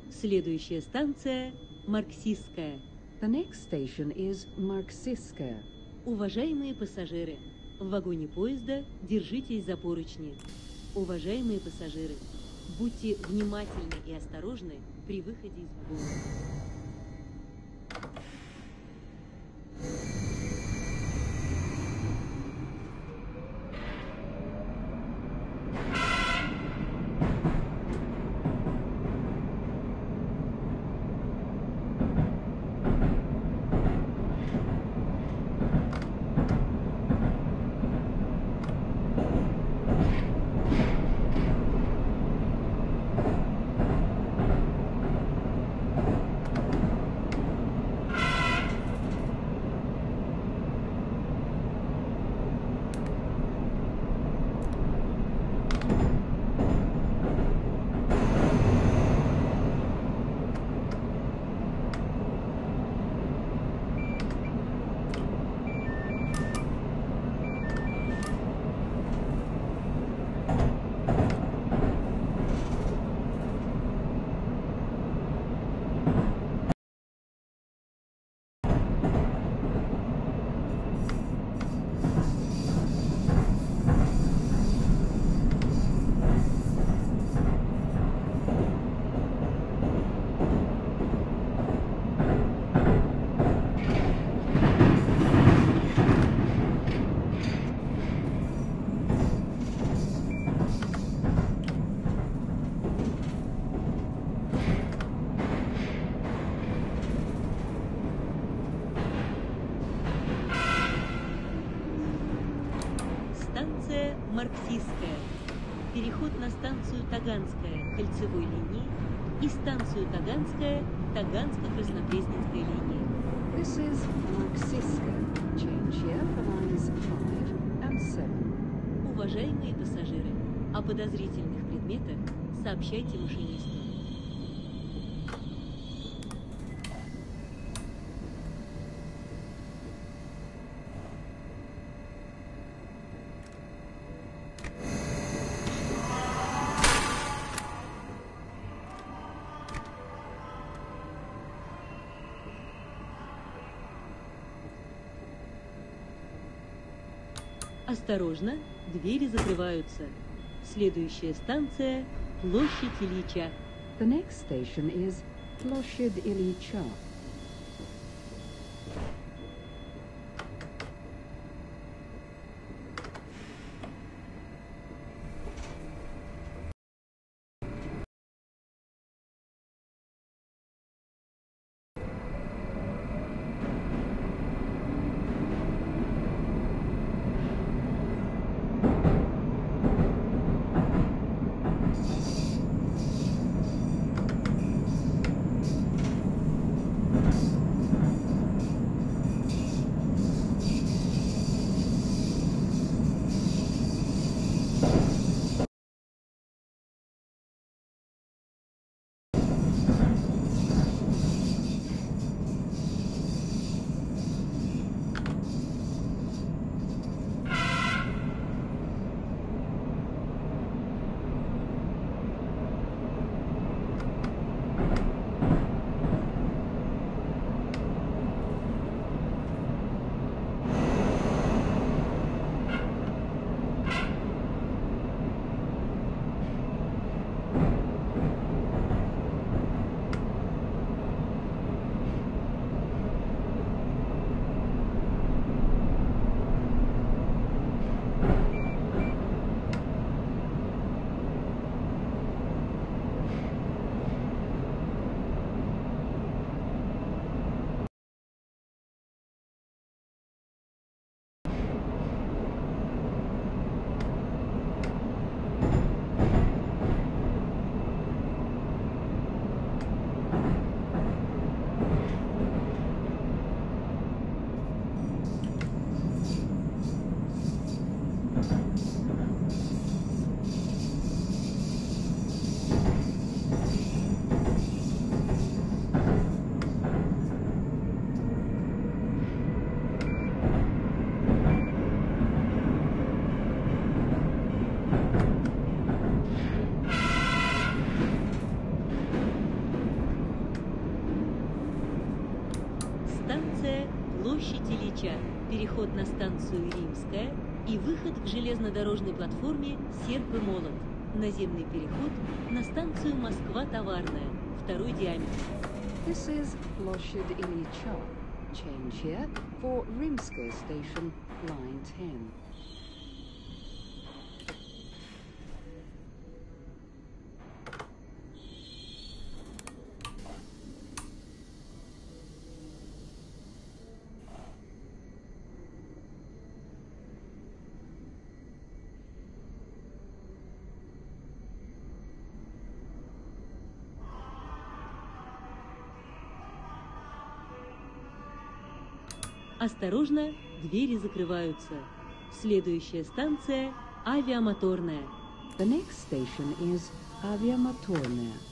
Следующая станция Марксистская. The next station is Marxiskaya. Уважаемые пассажиры, в вагоне поезда держитесь за поручни. Уважаемые пассажиры, будьте внимательны и осторожны при выходе из вагона. Станция Марксистская. Переход на станцию Таганская кольцевой линии и станцию Таганская Таганско-Краснопресненской линии. This is Marxiskaya. Change here for lines 5 and 7. Уважаемые пассажиры, о подозрительных предметах сообщайте машинисту. Осторожно, двери закрываются. Следующая станция – площадь Ильича. The next station is Ploshchad Ilyich. Площадь Ильича, переход на станцию Римская и выход к железнодорожной платформе Серп и Молот. Наземный переход на станцию Москва-Товарная, второй диаметр. This is Ploshchad Ilicha. Change here for Rimskaya Station, line 10. Осторожно, двери закрываются. Следующая станция – Авиамоторная. The next station is Aviamotorная.